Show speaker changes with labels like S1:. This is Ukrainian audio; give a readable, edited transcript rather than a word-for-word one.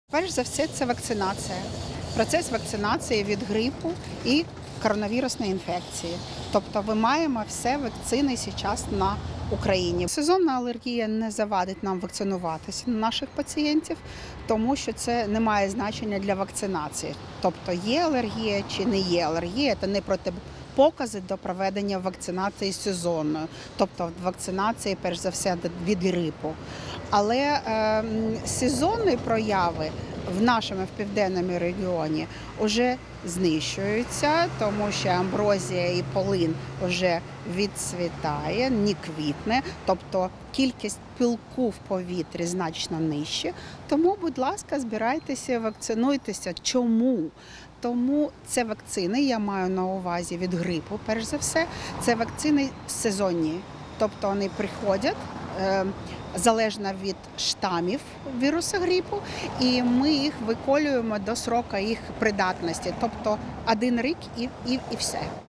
S1: Перш за все, це вакцинація. Процес вакцинації від грипу і коронавірусної інфекції. Тобто ми маємо все вакцини зараз на Україні. Сезонна алергія не завадить нам вакцинуватися наших пацієнтів, тому що це не має значення для вакцинації. Тобто є алергія чи не є алергія, це не протипокази до проведення вакцинації сезонної, тобто вакцинації, перш за все, від грипу. Але сезонні прояви в нашому південному регіоні вже знищуються, тому що амброзія і полин вже відцвітає, не квітне, тобто кількість пилку в повітрі значно нижче. Тому, будь ласка, збирайтеся, вакцинуйтеся. Чому? Тому це вакцини, я маю на увазі від грипу, перш за все, це вакцини сезонні, тобто вони приходять залежно від штамів вірусу грипу, і ми їх виколюємо до строку їх придатності, тобто 1 рік і все.